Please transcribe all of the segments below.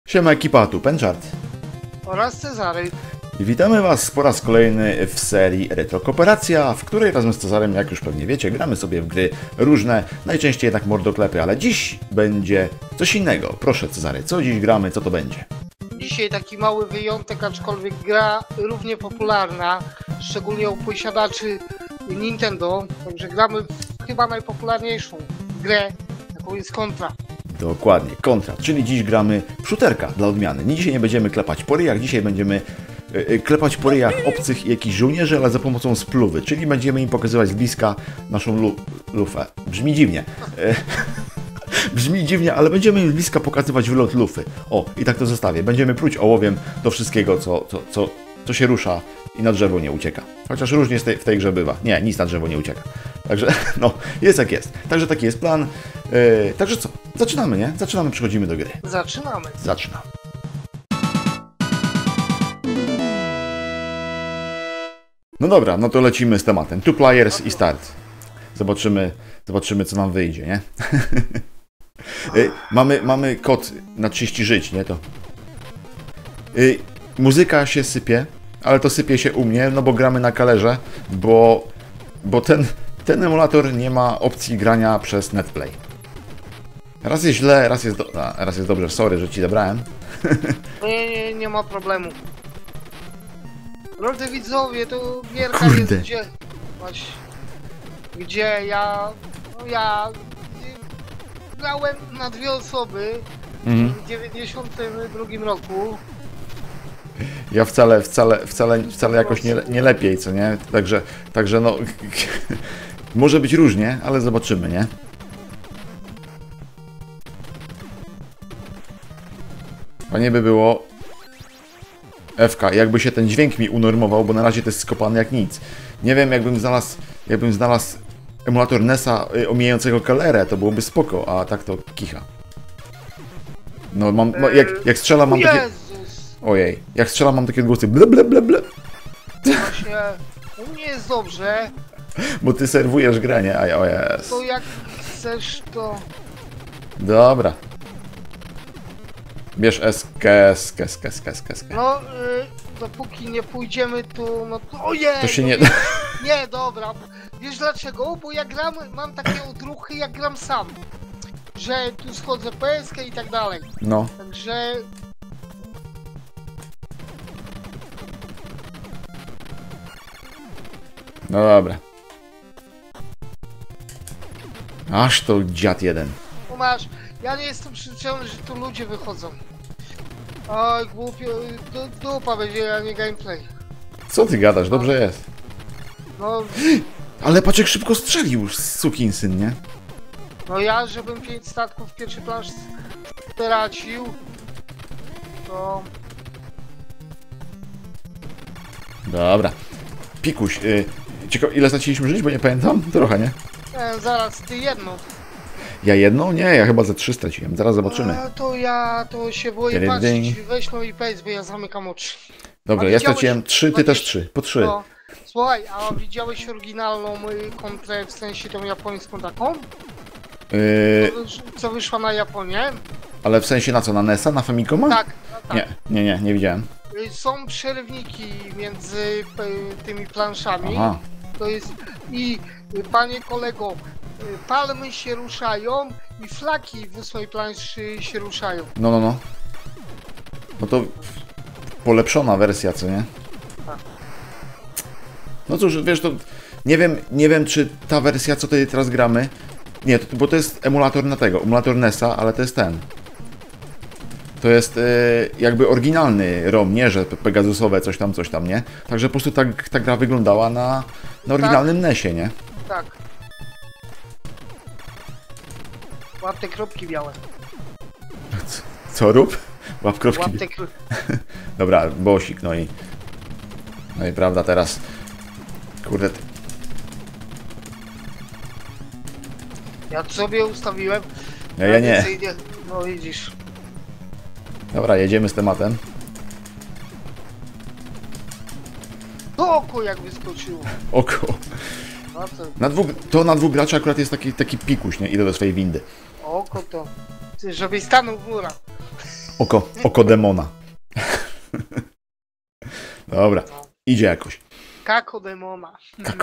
Siema ekipa, tu Penchart oraz Cezary. i witamy Was po raz kolejny w serii Retro Kooperacja, w której razem z Cezarem, jak już pewnie wiecie, gramy sobie w gry różne, najczęściej jednak mordoklepy, ale dziś będzie coś innego. Proszę Cezary, co dziś gramy, co to będzie? Dzisiaj taki mały wyjątek, aczkolwiek gra równie popularna, szczególnie u posiadaczy Nintendo, także gramy w chyba najpopularniejszą grę, jaką jest Contra. Dokładnie, Contra, czyli dziś gramy w shooterka dla odmiany. Dzisiaj nie będziemy klepać po ryjach, dzisiaj będziemy klepać po ryjach obcych i jakichś żołnierzy, ale za pomocą spluwy, czyli będziemy im pokazywać z bliska naszą lufę. Brzmi dziwnie. Brzmi dziwnie, ale będziemy im z bliska pokazywać wylot lufy. O, i tak to zostawię. Będziemy pluć ołowiem do wszystkiego, co się rusza i na drzewo nie ucieka. Chociaż różnie w tej grze bywa. Nie, nic na drzewo nie ucieka. Także, no, jest jak jest. Także taki jest plan. Także co? Zaczynamy, nie? Zaczynamy, przechodzimy do gry. Zaczynamy. Zaczynam. No dobra, no to lecimy z tematem. Two players i start. Zobaczymy co nam wyjdzie, nie? Mamy kod na 30 żyć, nie? To. Muzyka się sypie, ale to sypie się u mnie, no bo gramy na kalerze, bo ten emulator nie ma opcji grania przez netplay. Raz jest źle, raz jest dobrze. Sorry, że ci zabrałem. Nie ma problemu. Drodzy widzowie, to gierka jest gdzie ja grałem na dwie osoby w 92 roku. Ja wcale jakoś nie lepiej, co nie? Także no może być różnie, ale zobaczymy, nie? Fajnie by było FK, jakby się ten dźwięk mi unormował, bo na razie to jest skopane jak nic. Nie wiem, jakbym znalazł emulator NES-a omijającego kalerę, to byłoby spoko, a tak to kicha. No jak strzelam mam takie... Ojej, jak strzelam mam takie głosy ble ble ble ble. Właśnie, u mnie jest dobrze. Bo ty serwujesz granie, a ja o jest. To jak chcesz to... Dobra. Bierz SK. No, dopóki nie pójdziemy tu, no to... Ojej! To się nie... Nie, dobra. Wiesz dlaczego? Bo ja mam takie odruchy, jak gram sam. Że tu schodzę PSK i tak dalej. No. Także... No dobra. Aż to dziad jeden. No masz, ja nie jestem przyzwyczajony, że tu ludzie wychodzą. Oj, głupio, dupa będzie, a nie gameplay. Co ty gadasz? Dobrze jest. No, Ale patrz jak szybko strzelił, sukinsyn, nie? no ja, żebym 5 statków w pierwszej planszy stracił, to... Dobra. Pikuś, ciekawe ile straciliśmy żyć, bo nie pamiętam? Trochę, nie? Zaraz, ty jedną. Ja jedną? Nie, ja chyba ze 3 straciłem. Zaraz zobaczymy. To się boję patrzeć. Weź no i powiedz, bo ja zamykam oczy. Dobra, ja straciłem 3, ty też 3. Po 3. No, słuchaj, a widziałeś oryginalną kontrę, w sensie tą japońską taką? Co wyszła na Japonię? Ale w sensie na co? Na NES-a? Na Famicoma? Tak, tak. Nie widziałem. Są przerywniki między tymi planszami. Aha. To jest... I panie kolego, palmy się ruszają i flaki w 8 planszy się ruszają. No. No to polepszona wersja, co nie? Tak. No cóż, wiesz, to nie wiem czy ta wersja, co tutaj teraz gramy, nie, bo to jest emulator emulator NES-a, ale to jest ten. To jest jakby oryginalny ROM, nie, że Pegasusowe coś tam, nie? Także po prostu ta gra wyglądała na oryginalnym NES-ie, nie? Tak. Łap te kropki białe. Co rób? Łap kropki. Łap te Dobra, bosik, no i prawda teraz. Kurde. Ja sobie ustawiłem. Ja nie. No widzisz. Dobra, jedziemy z tematem. To oko jak wyskoczyło. Oko. Na dwóch graczy akurat jest taki pikuś, nie? Idę do swojej windy. Oko to... Żebyś stanął w murach. Oko demona. Dobra, idzie jakoś. Kako demona.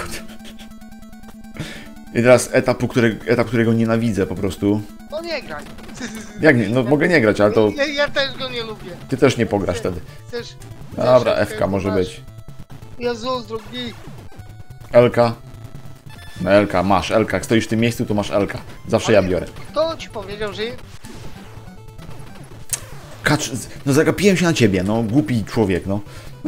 I teraz etap, którego nienawidzę po prostu. No nie graj. Jak nie? No mogę nie grać, ale to Ja też go nie lubię. ty też nie pograsz wtedy. Też, Dobra, też FK może być. Jezus, drogi. LK. No LK, masz LK. Jak stoisz w tym miejscu, to masz LK. Zawsze ja biorę. Kto ci powiedział, że... Kacz, no zagapiłem się na ciebie, no głupi człowiek, no.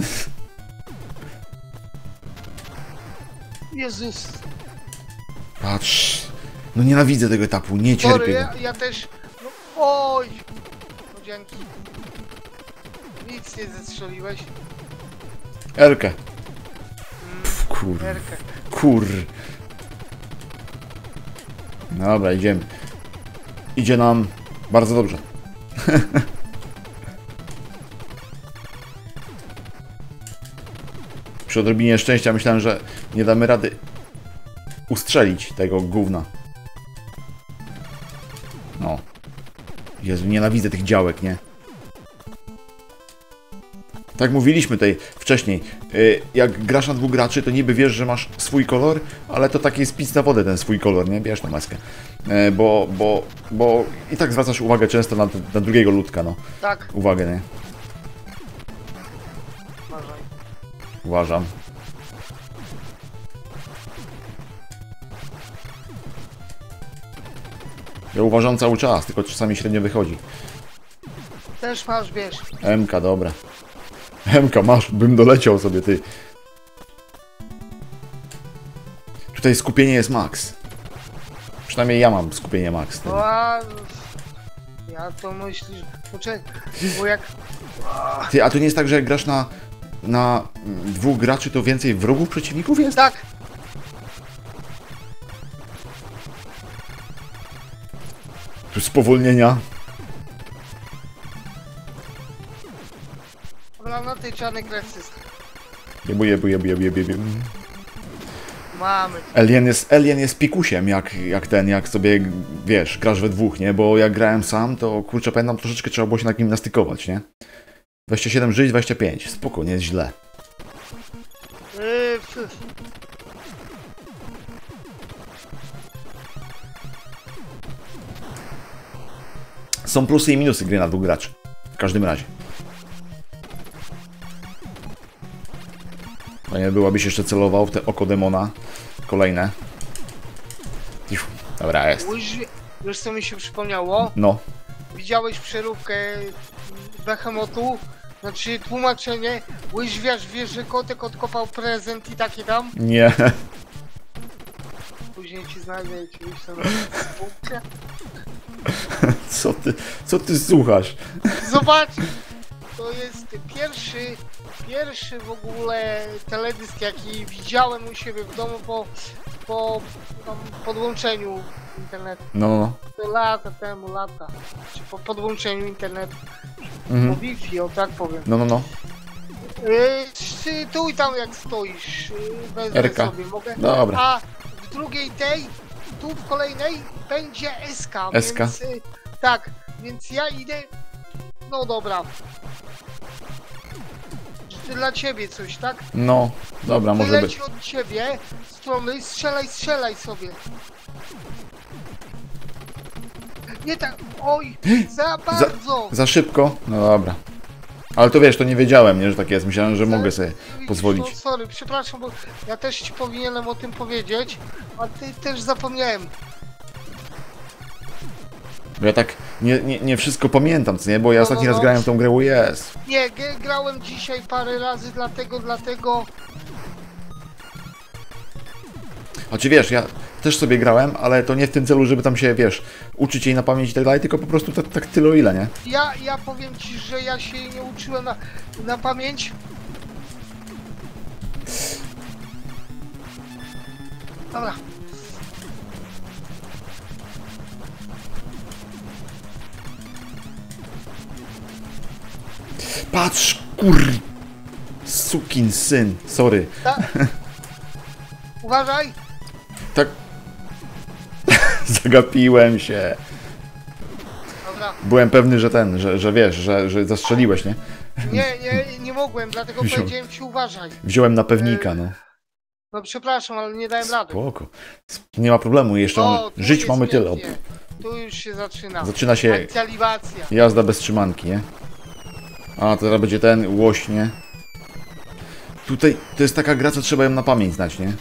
Jezus. Patrz. No nienawidzę tego etapu, nie cierpię Sorry, go. ja też... No, oj. No dzięki. Nic nie zestrzeliłeś. Elkę. Kur. Erkę. Kur. Dobra, idziemy. Idzie nam bardzo dobrze. Przy odrobinie szczęścia myślałem, że nie damy rady ustrzelić tego gówna. No. Jezu, nienawidzę tych działek, nie? Tak mówiliśmy tutaj wcześniej, jak grasz na dwóch graczy, to niby wiesz, że masz swój kolor, ale to taki jest pic na wodę ten swój kolor, nie? Bierz tą maskę. Bo i tak zwracasz uwagę często na drugiego ludka, no. Tak. Uwagę, nie? Uważaj. Uważam. Ja uważam cały czas, tylko czasami średnio wychodzi. Też masz, wiesz. MK, dobra. MK masz, bym doleciał sobie, ty. Tutaj skupienie jest max. Przynajmniej ja mam skupienie max. Ty. No a... Ja to myślisz... Poczekaj, bo jak... Ty, a to nie jest tak, że jak grasz na dwóch graczy, to więcej wrogów przeciwników jest? Tak. Tu spowolnienia. Dobra, na tej czarnej krew jest. Jebu. Mamy. Alien jest pikusiem, jak sobie, wiesz, grasz we dwóch, nie? Bo jak grałem sam, to kurczę, pamiętam, troszeczkę trzeba było się na nim nastykować, nie? 27 żyć, 25. Spoko, nie jest źle. Są plusy i minusy gry na dwóch graczy. W każdym razie. No nie byłabyś jeszcze celował w te oko demona. Kolejne. Dobra, jest. Wiesz co mi się przypomniało? No. Widziałeś przeróbkę Behemotu? Znaczy tłumaczenie, łyżwiarz wie, że kotek odkopał prezent i takie tam. Nie. Później ci znajdę i ci wyślę na punkcie. Co ty słuchasz? Zobacz! To jest pierwszy w ogóle teledysk, jaki widziałem u siebie w domu po tam podłączeniu internetu. No. To lata temu, czy po podłączeniu internetu. Po Wi-Fi, o tak powiem. No. Tu i tam jak stoisz, wezmę Erka. sobie, mogę. Dobra. A w drugiej tu w kolejnej będzie SK. SK. Więc, tak, więc ja idę. No dobra. Dla ciebie coś, tak? No. Dobra, może Wyleci być. od ciebie strony, strzelaj sobie. Nie tak, oj, za bardzo. Za szybko? No dobra. Ale to wiesz, to nie wiedziałem, nie, że tak jest. Myślałem, że mogę sobie pozwolić. No, sorry, przepraszam, bo ja też ci powinienem o tym powiedzieć, a ty też zapomniałem. Bo ja tak nie wszystko pamiętam, co nie? Bo ja ostatni raz grałem w tą grę UES. Nie, grałem dzisiaj parę razy, dlatego... Znaczy wiesz, ja też sobie grałem, ale to nie w tym celu, żeby tam się, wiesz, uczyć jej na pamięć i tak dalej, tylko po prostu tak tyle o ile, nie? Ja powiem ci, że ja się jej nie uczyłem na pamięć. Dobra. Patrz, sukin syn, sorry. Dobra. Byłem pewny, że że wiesz, że zastrzeliłeś, nie? Nie mogłem, dlatego powiedziałem ci uważaj. Wziąłem na pewnika, no. No przepraszam, ale nie dałem rady. Spoko. Nie ma problemu, jeszcze O, tu żyć jest mamy tyle. pięknie. Tu już się zaczyna. Zaczyna się Aktualizacja. jazda bez trzymanki, nie? A, teraz będzie ten łoś, nie? Tutaj to jest taka gra, co trzeba ją na pamięć znać, nie?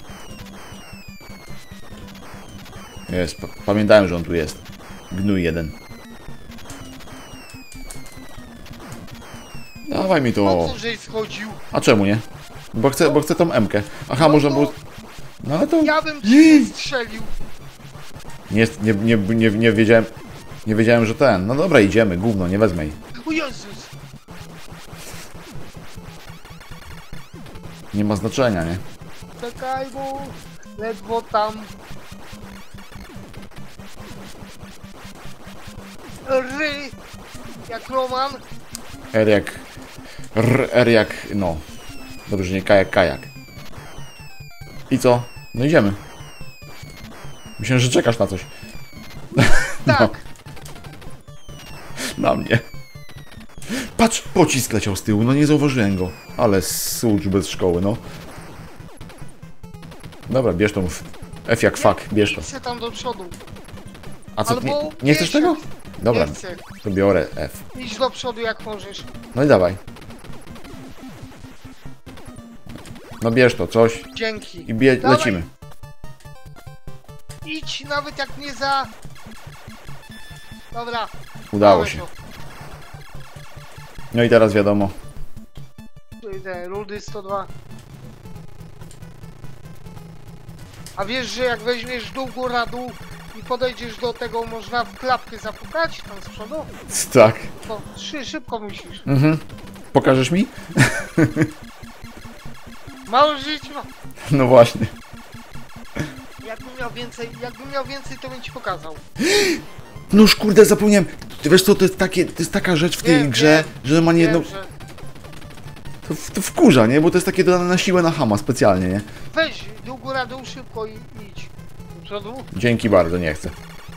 Jest, pamiętałem, że on tu jest. Gnój jeden. Dawaj mi Po to. co żeś schodził? A czemu nie? Bo chcę tą M-kę. Aha, można było... No ale to... Ja bym ci strzelił. Nie wiedziałem... Nie wiedziałem, że ten... No dobra, idziemy, gówno, nie wezmę jej. O Jezus. Nie ma znaczenia, nie? Czekaj, bo ledwo tam. Ry. Jak Roman. R jak... R jak... No. Dobrze, że nie kajak. I co? No idziemy. Myślę, że czekasz na coś. Tak. Na mnie. Patrz, pocisk leciał z tyłu, no nie zauważyłem go. Ale słucz bez szkoły, no. Dobra, bierz tą F jak fuck, bierz to. Idźcie tam do przodu. A co, Albo nie chcesz tego? Dobra, Nie chcę. to biorę F. Idź do przodu jak możesz. No i dawaj. No bierz to, coś. Dzięki. I Dawaj. lecimy. Idź nawet jak nie za... Dobra. Udało mamy się. to. No i teraz wiadomo. Te rudy 102. A wiesz, że jak weźmiesz dół, góra, dół i podejdziesz do tego, można w klapkę zapukać tam z przodu? Tak. To szybko musisz. Mhm. Pokażesz mi? Mało żyć ma. No właśnie. Jakbym miał więcej, to bym ci pokazał. Noż kurde, zapomniałem. Ty wiesz co, to jest taka rzecz w tej Wiem, grze, że ma nie jedno... Wiem, że... To wkurza, nie? Bo to jest takie dodane na siłę na chama specjalnie, nie? Weź dół, góra, dół szybko i idź. Do przodu. Dzięki bardzo, nie chcę.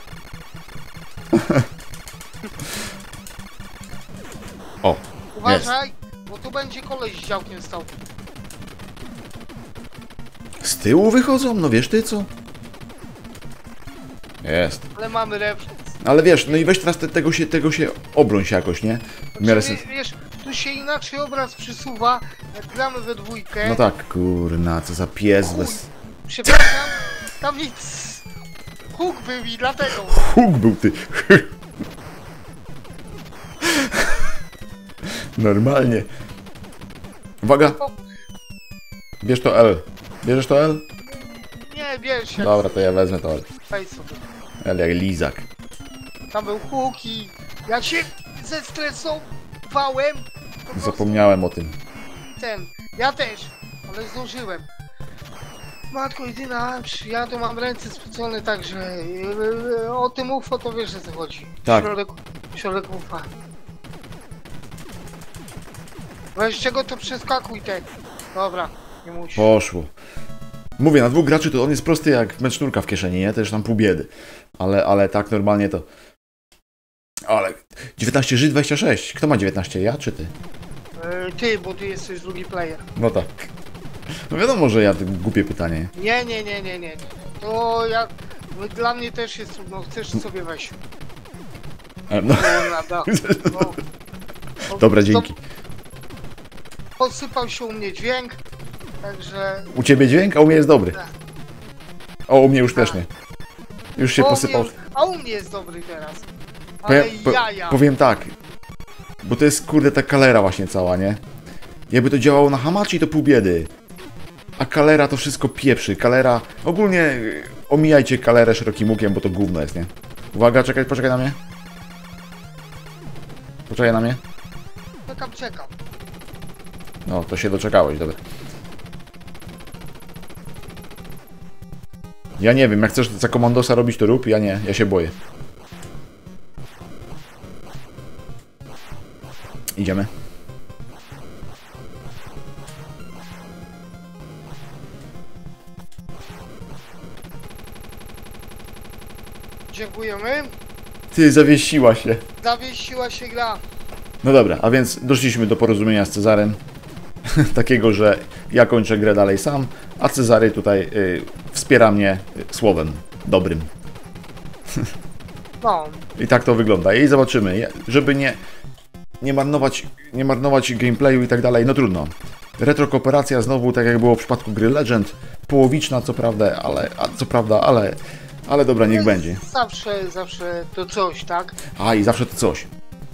O, Uważaj, bo tu będzie koleś z działkiem stał. z tyłu wychodzą? No wiesz ty co? Jest. Ale mamy refleks. Ale wiesz, no i weź teraz tego się obroń się jakoś, nie? W miarę sens. Wiesz, tu się inaczej obraz przysuwa, jak gramy we dwójkę. No tak, kurna, co za pies bez... Przepraszam, tam nic. Huk był i dlatego. Huk był ty. Normalnie. Uwaga, O, bierz to L. Bierzesz to L? nie, wiesz, jak Dobra, to ja wezmę to L. weź sobie. L jak lizak. Tam był huk i ja się zestresowałem. Po prostu Zapomniałem o tym. Ja też, ale zdążyłem. Matko jedyna, ja tu mam ręce spocone, także o tym UFO to wiesz, o co chodzi. Tak. Środek UFO. Weź czego to przeskakuj te. Dobra, nie musisz. Poszło. Mówię, na dwóch graczy to on jest prosty jak mecz sznurka w kieszeni, nie? Też tam pół biedy. Ale tak normalnie to... Ale... 19 Ży 26. Kto ma 19? Ja czy ty? Ty, bo ty jesteś drugi player. No tak. No wiadomo, że ja to głupie pytanie. Nie. To ja... Dla mnie też jest trudno, chcesz sobie weź. No. No, no. Dobra, dzięki. Posypał się u mnie dźwięk, także... U ciebie dźwięk, a u mnie jest dobry. Tak. O, u mnie już też nie. Już się posypał. A u mnie jest dobry teraz. Ale jaja. Powiem tak. Bo to jest kurde ta kalera właśnie cała, nie? Jakby to działało na Hamachi, to pół biedy. A kalera to wszystko pieprzy. Kalera... Ogólnie omijajcie kalerę szerokim łukiem, bo to gówno jest, nie? Uwaga, poczekaj na mnie. Poczekaj na mnie. Czekam. No, to się doczekałeś, dobra. Ja nie wiem, jak chcesz za komandosa robić, to rób, ja nie, ja się boję. Idziemy. Dziękujemy. Ty, zawiesiła się. Zawiesiła się gra. No dobra, a więc doszliśmy do porozumienia z Cezarem. Takiego, że ja kończę grę dalej sam, a Cezary tutaj wspiera mnie słowem dobrym. No, I tak to wygląda. I zobaczymy, żeby nie marnować gameplayu i tak dalej, no trudno. Retrokooperacja znowu, tak jak było w przypadku gry Legend, połowiczna co prawda, ale dobra, niech będzie. zawsze to coś, tak? A i zawsze to coś.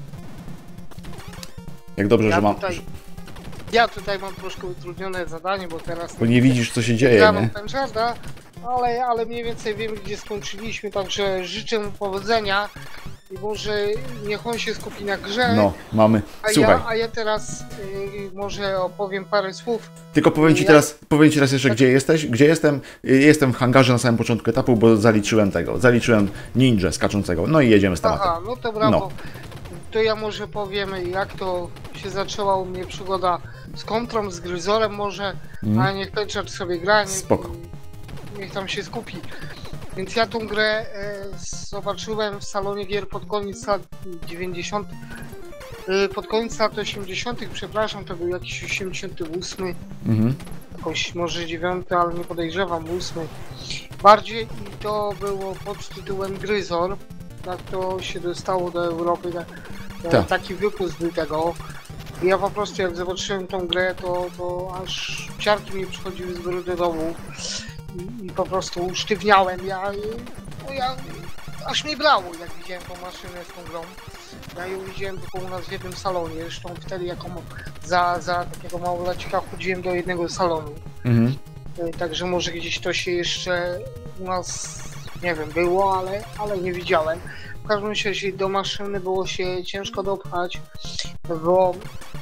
Jak dobrze, że mam... Ja tutaj mam troszkę utrudnione zadanie, bo teraz... Bo nie widzisz, co się dzieje, nie? Penczarda, ale mniej więcej wiemy, gdzie skończyliśmy, także życzę mu powodzenia i może niech on się skupi na grze. No, mamy... Słuchaj. A ja teraz może opowiem parę słów. Tylko powiem ci teraz jeszcze, gdzie jesteś. Gdzie jestem? Jestem w hangarze na samym początku etapu, bo zaliczyłem ninja skaczącego. No i jedziemy z tematem. Aha, no to brawo. No. To ja może powiem, jak to się zaczęła u mnie przygoda z kontrą, z gryzorem może, a niech Pęczacz sobie gra, niech tam się skupi. Więc ja tą grę zobaczyłem w salonie gier pod koniec lat 90. Pod koniec lat 80. przepraszam, to był jakiś 88. Jakoś może 9, ale nie podejrzewam, 8. Bardziej i to było pod tytułem Gryzor. Tak to się dostało do Europy, taki wypust był tego. I ja po prostu jak zobaczyłem tą grę, to aż ciarki mi przychodziły z góry do domu i po prostu usztywniałem. Ja aż mnie brało, jak widziałem tą maszynę z tą grą. Ja ją widziałem tylko u nas w jednym salonie, zresztą wtedy jako za takiego małolacika chodziłem do jednego salonu. Także może gdzieś to się jeszcze u nas, nie wiem, było, ale nie widziałem. W każdym razie do maszyny było się ciężko dopchać, bo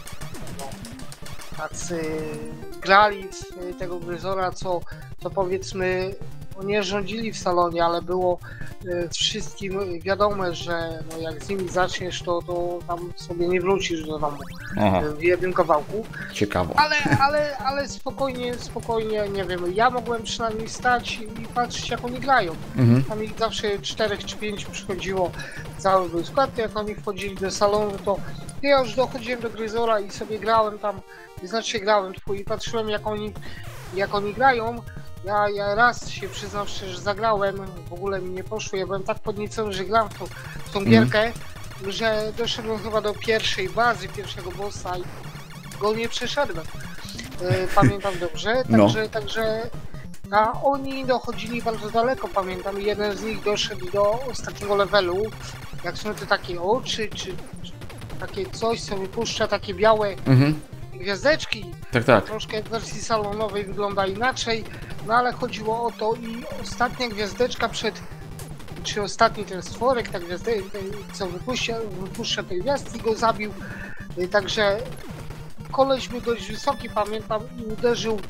tacy grali w tego gryzora, co powiedzmy nie rządzili w salonie, ale było wszystkim wiadome, że no jak z nimi zaczniesz, to tam sobie nie wrócisz do domu w jednym kawałku. Ciekawe. Ale spokojnie, nie wiem, ja mogłem przynajmniej stać i patrzeć, jak oni grają. Tam ich zawsze 4 czy 5 przychodziło, cały był skład, jak oni wchodzili do salonu, to ja już dochodziłem do gryzora i sobie grałem tam, grałem i patrzyłem, jak oni grają. Ja raz się przyznam szczerze, że zagrałem, w ogóle mi nie poszło, ja byłem tak podniecony, że gram w tą gierkę, że doszedłem chyba do pierwszej bazy, pierwszego bossa i go nie przeszedłem. Pamiętam dobrze, także a oni dochodzili bardzo daleko, pamiętam, jeden z nich doszedł do ostatniego levelu, jak są te takie oczy, czy takie coś, co wypuszcza takie białe gwiazdeczki. Tak. Troszkę w wersji salonowej wygląda inaczej, no ale chodziło o to i ostatnia gwiazdeczka czy ostatni ten stworek, ta gwiazdeczka, co wypuszcza te gwiazdki, go zabił. Także koleś był dość wysoki, pamiętam, i uderzył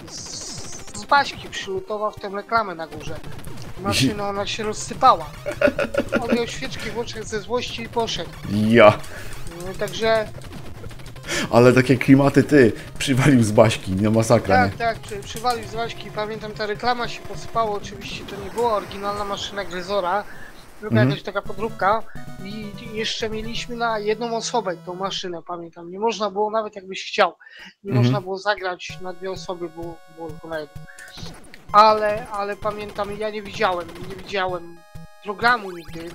z baśki, przylutował w tę reklamę na górze. Maszyna, ona się rozsypała. On miał świeczki w oczach ze złości i poszedł. Także... Ale takie klimaty przywalił z baśki, no masakra, Tak, przywalił z baśki. Pamiętam, ta reklama się posypała, oczywiście to nie była oryginalna maszyna Gryzora, tylko jakaś taka podróbka i jeszcze mieliśmy na jedną osobę tą maszynę, pamiętam. Nie można było, nawet jakbyś chciał, nie można było zagrać na 2 osoby, było tylko na jedną. Ale pamiętam, ja nie widziałem programu nigdy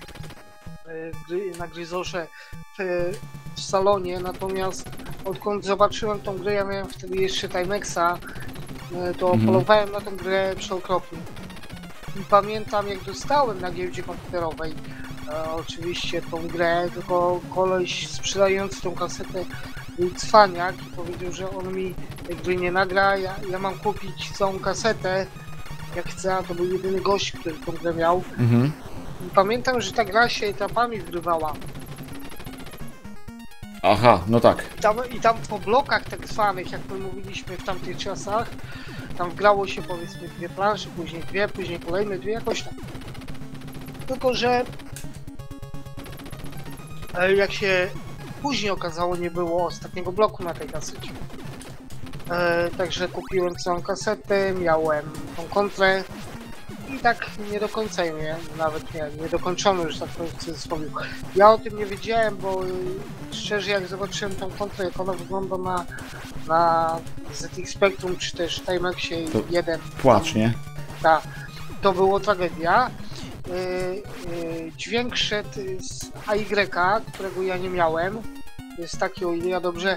na Gryzorze w salonie, natomiast odkąd zobaczyłem tą grę, ja miałem wtedy jeszcze Timexa, to polowałem na tą grę przeokropnie. I pamiętam, jak dostałem na giełdzie komputerowej oczywiście tą grę, tylko koleś sprzedający tą kasetę był cwaniak i powiedział, że on mi tej gry nie nagra, ja mam kupić całą kasetę, jak chcę, a to był jedyny gość, który tą grę miał. I pamiętam, że ta gra się etapami wgrywała. Aha, no tak. I tam po blokach tak zwanych, jak my mówiliśmy w tamtych czasach, tam wgrało się powiedzmy 2 plansze, później 2, później kolejne 2, jakoś tam. Tylko że jak się później okazało, nie było ostatniego bloku na tej kasecie. Także kupiłem całą kasetę, miałem tą kontrę i tak nie do końca nawet nie dokończono już tak w cudzysłowie. Ja o tym nie wiedziałem, bo szczerze jak zobaczyłem tą kontrę, jak ona wygląda na ZX Spectrum czy też Timexie 1. Płacz, nie? Tak, to było tragedia. Dźwięk szedł z AY, którego ja nie miałem. To jest taki, o ile ja dobrze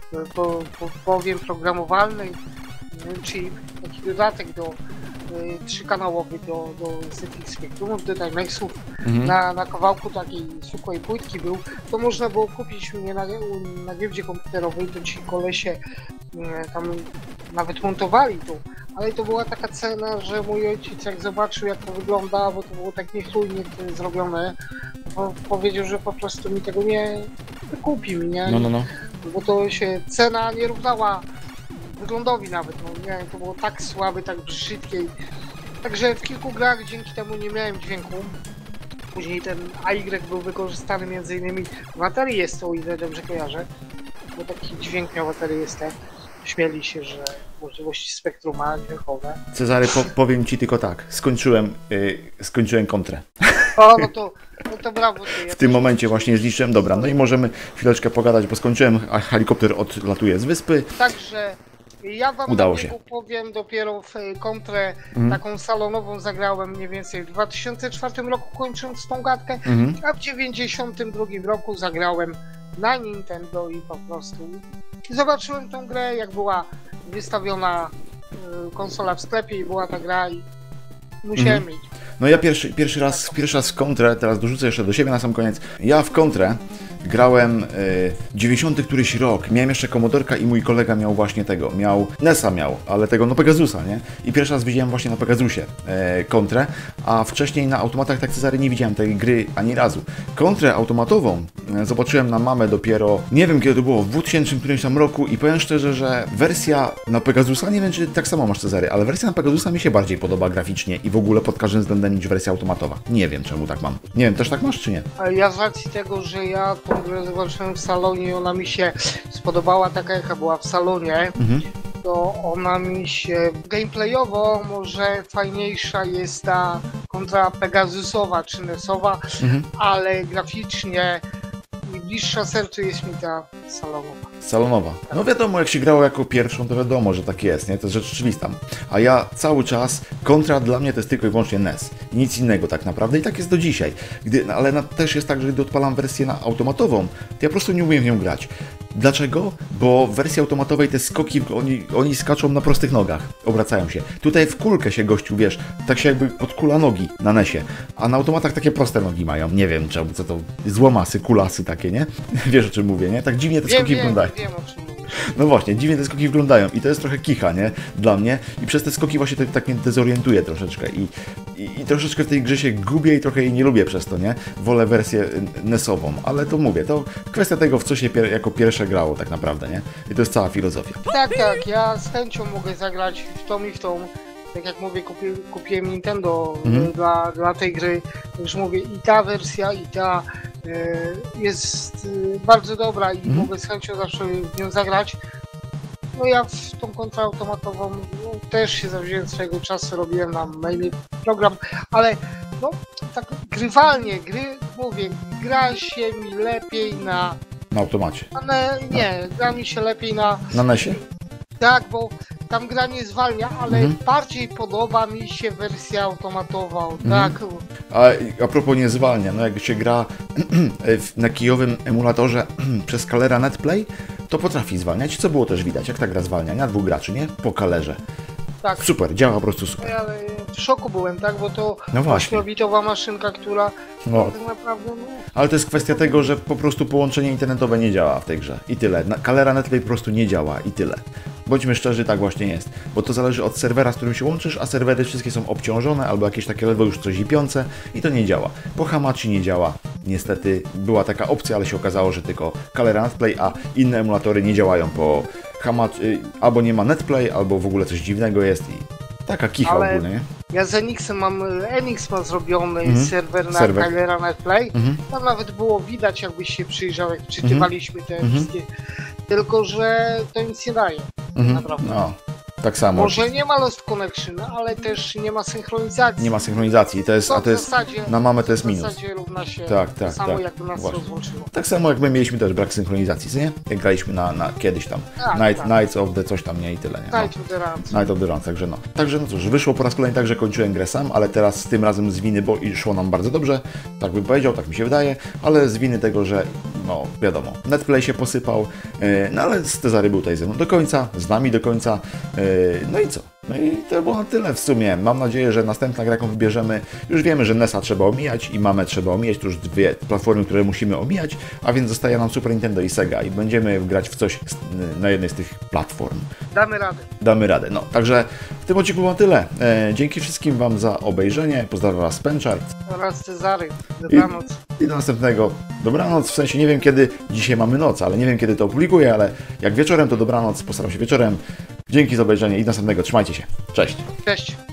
powiem, programowalny chip, taki dodatek do trzykanałowy do ZX Spectrumów, do Timexów, na kawałku takiej zwykłej płytki był, to można było kupić mnie na giełdzie komputerowej, to ci kolesie tam nawet montowali to, ale to była taka cena, że mój ojciec jak zobaczył jak to wygląda, bo to było tak niechlujnie zrobione, powiedział, że po prostu mi tego nie kupi mi, nie? No. Bo to się cena nie równała wyglądowi nawet, no nie, to było tak słabe, tak brzydkie. Także w kilku grach dzięki temu nie miałem dźwięku. Później ten AY był wykorzystany m.in. w Atari jest to, o ile dobrze kojarzę, bo taki dźwięk miał Atari jest. Śmieli się, że możliwości spektrum ma dźwiękowe. Cezary, powiem ci tylko tak, skończyłem kontrę. O, no to brawo. W tym momencie właśnie zliczyłem, dobra, no i możemy chwileczkę pogadać, bo skończyłem, a helikopter odlatuje z wyspy. Także ja wam udało się. Powiem, dopiero w kontrę taką salonową zagrałem mniej więcej w 2004 roku, kończąc tą gadkę, a w 1992 roku zagrałem na Nintendo i po prostu zobaczyłem tą grę, jak była wystawiona konsola w sklepie i była ta gra i musiałem mieć. No ja pierwszy raz w kontrę, teraz dorzucę jeszcze do siebie na sam koniec. Ja w kontrę grałem 90 któryś rok, miałem jeszcze Commodorka i mój kolega miał właśnie tego, NES-a miał, ale tego no Pegasusa, nie? I pierwszy raz widziałem właśnie na Pegasusie kontrę, a wcześniej na automatach tak Cezary nie widziałem tej gry ani razu. Kontrę automatową zobaczyłem na mamę dopiero, nie wiem kiedy to było, w 2000 którymś tam roku i powiem szczerze, że wersja na Pegasusa, nie wiem czy tak samo masz Cezary, ale wersja na Pegasusa mi się bardziej podoba graficznie i w ogóle pod każdym względem niż wersja automatowa. Nie wiem czemu tak mam. Nie wiem, też tak masz czy nie? Ale ja z racji tego, że ja tą grę zobaczyłem w salonie i ona mi się spodobała taka jaka była w salonie, to ona mi się gameplayowo może fajniejsza jest ta kontra Pegasusowa czy NES-owa, ale graficznie bliższa sercu jest mi ta salonowa. No wiadomo, jak się grało jako pierwszą, to wiadomo, że tak jest, nie? To jest rzecz oczywista. A ja cały czas, kontra dla mnie to jest tylko i wyłącznie NES. Nic innego tak naprawdę i tak jest do dzisiaj. Ale też jest tak, że gdy odpalam wersję na automatową, to ja po prostu nie umiem w nią grać. Dlaczego? Bo w wersji automatowej te skoki, oni skaczą na prostych nogach, obracają się. Tutaj w kulkę się gościu, wiesz, tak się jakby odkula nogi na NES-ie, a na automatach takie proste nogi mają. Nie wiem czemu, co to, złomasy, kulasy takie, nie? Wiesz o czym mówię, nie? Tak dziwnie te skoki wyglądają. Wiem o czym mówisz. No właśnie, dziwnie te skoki wyglądają i to jest trochę kicha, nie? Dla mnie i przez te skoki właśnie tak mnie dezorientuje troszeczkę i troszeczkę w tej grze się gubię i trochę jej nie lubię przez to, nie? Wolę wersję NES-ową, ale to mówię, to kwestia tego, w co się jako pierwsze grało tak naprawdę, nie? I to jest cała filozofia. Tak, ja z chęcią mogę zagrać w tą i w tą. Tak jak mówię, kupiłem Nintendo dla tej gry, już mówię, i ta wersja, i ta jest bardzo dobra i mogę z chęcią zawsze w nią zagrać. No ja w tą kontrautomatową też się zawziąłem swojego czasu, robiłem na maili program, ale no tak grywalnie, gra się mi lepiej na automacie. Gra mi się lepiej na NES-ie? Tak, bo tam gra nie zwalnia, ale bardziej podoba mi się wersja automatowa, tak. A propos nie zwalnia, no jak się gra na kijowym emulatorze przez Kalera Netplay, to potrafi zwalniać, co było też widać, jak ta gra zwalnia, na 2 graczy, nie? Po Kalerze. Tak. Super, działa po prostu super. Ale w szoku byłem, tak, bo to no 8-bitowa maszynka, która tak naprawdę... Ale to jest kwestia tego, że po prostu połączenie internetowe nie działa w tej grze i tyle. Kalera Netplay po prostu nie działa i tyle. Bądźmy szczerzy, tak właśnie jest, bo to zależy od serwera, z którym się łączysz, a serwery wszystkie są obciążone albo jakieś takie ledwo już coś zipiące i to nie działa, bo Hamachi nie działa. Niestety była taka opcja, ale się okazało, że tylko Kalera Netplay, a inne emulatory nie działają po Hamachi, albo nie ma Netplay, albo w ogóle coś dziwnego jest i taka kicha ogólnie, nie? Ja z Enixem Enix ma zrobiony serwer na Kalera Netplay. Tam nawet było widać, jakbyś się przyjrzał, jak czytywaliśmy te wszystkie, tylko że to nic nie daje. Naprawdę. No. Tak samo. Może nie ma Lost Connection, ale też nie ma synchronizacji. Nie ma synchronizacji, to jest, a to jest, w zasadzie, na mamę to jest w minus. zasadzie równa się Tak, samo jakby nas właśnie. rozłączyło. Tak samo jak my mieliśmy też brak synchronizacji, co nie? Jak graliśmy na kiedyś tam, Tak, Nights of the coś tam, nie i tyle, nie? No. Night of the Round. Night of the Round, także no. Także no cóż, wyszło po raz kolejny tak, że kończyłem grę sam, ale teraz tym razem z winy, bo i szło nam bardzo dobrze, tak bym powiedział, tak mi się wydaje, ale z winy tego, że no wiadomo, Netplay się posypał, no ale Cezary był tutaj ze mną do końca, z nami do końca, no i co? No i to było na tyle w sumie. Mam nadzieję, że następna gra, jaką wybierzemy, już wiemy, że NES-a trzeba omijać i mamę trzeba omijać, to już dwie platformy, które musimy omijać, a więc zostaje nam Super Nintendo i Sega i będziemy grać w coś na jednej z tych platform. Damy radę. Damy radę. No, także w tym odcinku było tyle. Dzięki wszystkim Wam za obejrzenie. Pozdrawiam Was, Penchart. Oraz Cezary. Dobranoc. I do następnego. Dobranoc, w sensie nie wiem kiedy, dzisiaj mamy noc, ale nie wiem kiedy to opublikuję, ale jak wieczorem to dobranoc, postaram się wieczorem. Dzięki za obejrzenie i do następnego. Trzymajcie się. Cześć. Cześć.